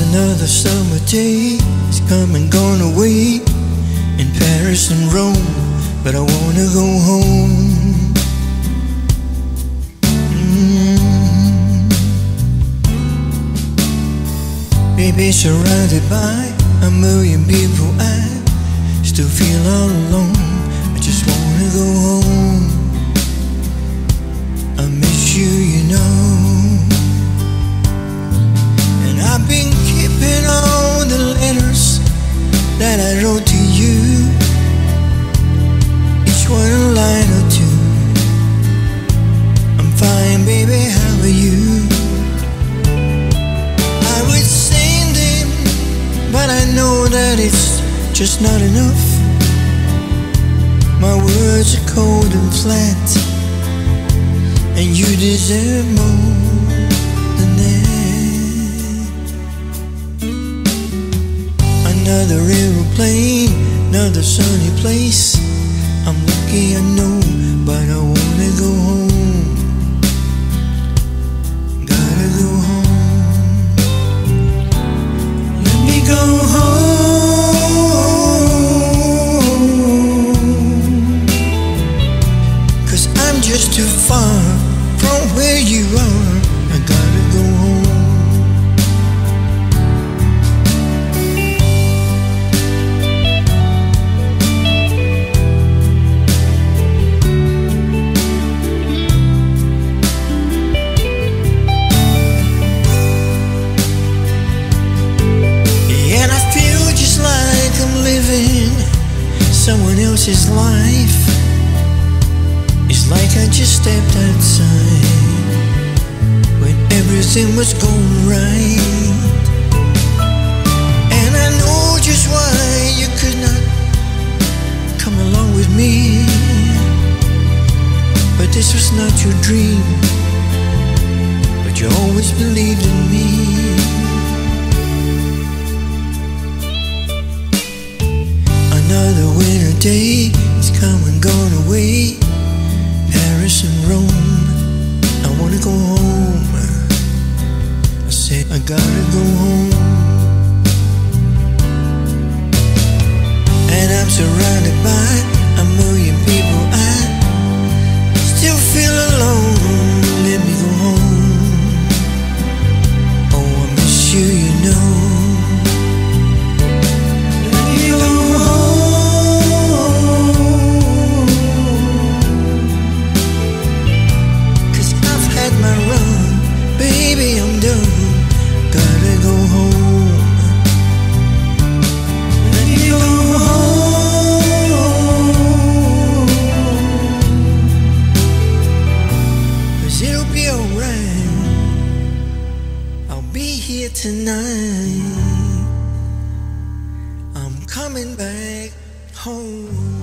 Another summer day is come and gone away in Paris and Rome, but I wanna go home. Baby, surrounded by a million people, I still feel all alone. I just wanna go home. I miss you, you know. And I've been keeping all the letters that I wrote to you, each one a line or two. I'm fine, baby, how are you? I would sing them, but I know that it's just not enough. My words are cold and flat, and you deserve more than that. Another aeroplane, another sunny place. I'm lucky, I know, but I wanna go home. Gotta go home. Let me go home, 'cause I'm just too far from where you are. I gotta go home. And I feel just like I'm living someone else's life. It's like I just stepped outside when everything was going right. And I know just why you could not come along with me, but this was not your dream, but you always believed in me. Another winter day is come and gone away, Paris and Rome. I wanna go home. I said I gotta go home. And I'm surrounded by a million people, I still feel alone. Let me go home. Oh, I miss you, you know. Let me go home, 'cause I've had my run. Baby, I'm done. Gotta go home. Let me go home, 'cause it'll be alright. I'll be here tonight. I'm coming back home.